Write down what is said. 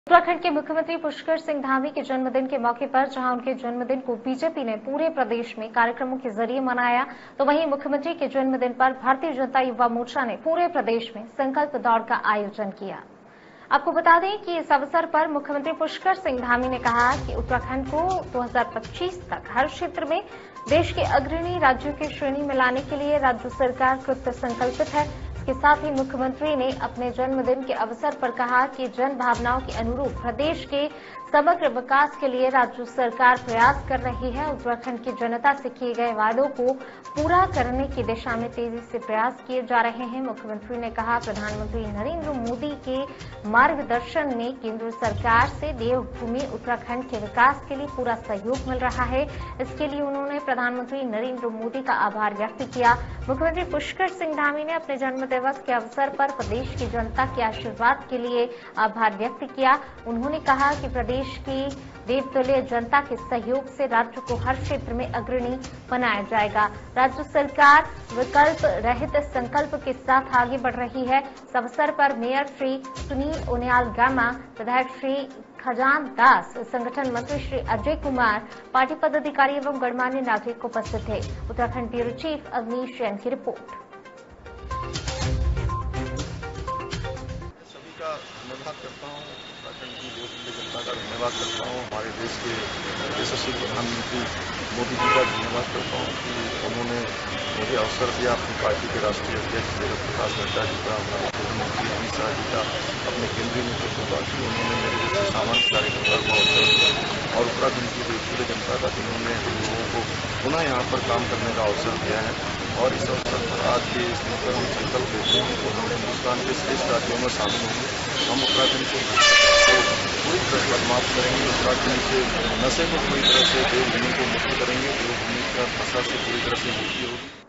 उत्तराखंड के मुख्यमंत्री पुष्कर सिंह धामी के जन्मदिन के मौके पर जहां उनके जन्मदिन को बीजेपी ने पूरे प्रदेश में कार्यक्रमों के जरिए मनाया, तो वहीं मुख्यमंत्री के जन्मदिन पर भारतीय जनता युवा मोर्चा ने पूरे प्रदेश में संकल्प दौड़ का आयोजन किया। आपको बता दें कि इस अवसर पर मुख्यमंत्री पुष्कर सिंह धामी ने कहा कि उत्तराखंड को 2025 तक हर क्षेत्र में देश के अग्रणी राज्यों की श्रेणी में लाने के लिए राज्य सरकार कृत संकल्पित है। इसके साथ ही मुख्यमंत्री ने अपने जन्मदिन के अवसर पर कहा कि जन भावनाओं के अनुरूप प्रदेश के समग्र विकास के लिए राज्य सरकार प्रयास कर रही है। उत्तराखंड की जनता से किए गए वादों को पूरा करने की दिशा में तेजी से प्रयास किए जा रहे हैं। मुख्यमंत्री ने कहा, प्रधानमंत्री नरेंद्र मोदी के मार्गदर्शन में केंद्र सरकार से देवभूमि उत्तराखंड के विकास के लिए पूरा सहयोग मिल रहा है। इसके लिए उन्होंने प्रधानमंत्री नरेंद्र मोदी का आभार व्यक्त किया। मुख्यमंत्री पुष्कर सिंह धामी ने अपने जन्मदिवस के अवसर पर प्रदेश की जनता के आशीर्वाद के लिए आभार व्यक्त किया। उन्होंने कहा कि प्रदेश की देवतुल्य जनता के सहयोग से राज्य को हर क्षेत्र में अग्रणी बनाया जाएगा। राज्य सरकार विकल्प रहित संकल्प के साथ आगे बढ़ रही है। इस अवसर पर मेयर श्री सुनील उनियाल गामा, विधायक श्री खजान दास, संगठन मंत्री श्री अजय कुमार, पार्टी पदाधिकारी एवं गणमान्य नागरिक उपस्थित थे। उत्तराखंड ब्यूरो चीफ अवनीश जैन की रिपोर्ट। सभी का धन्यवाद करता हूँ, उत्तराखंड की देशप्रिय जनता का धन्यवाद करता हूँ, हमारे देश के यशस्वी प्रधानमंत्री मोदी जी का धन्यवाद करता हूँ कि उन्होंने मुझे अवसर दिया अपनी पार्टी के राष्ट्रीय अध्यक्ष जगत प्रकाश नड्डा जी का, हमारे मुख्यमंत्री अमित शाह जी का, अपने केंद्रीय नेतृत्व का, उन्होंने मेरे जैसे सामान्य कार्यकर्ता को अवसर दिया और उत्तराखंड की देशप्रिय जनता का जिन्होंने हम लोगों को पुनः यहाँ पर काम करने का अवसर दिया है। और इस अवसर पर आज के इस दिन पर हम संकल्प लेते हैं कि हम हिन्दुस्तान के श्रेष्ठ राज्यों में शामिल होंगे। हम उत्तराखंड को पूरी तरह से समाप्त करेंगे, उत्तराखंड के नशे को पूरी तरह से देवभूमि को मुक्त करेंगे, देवभूमि का नशा से पूरी तरह से मुक्ति होगी।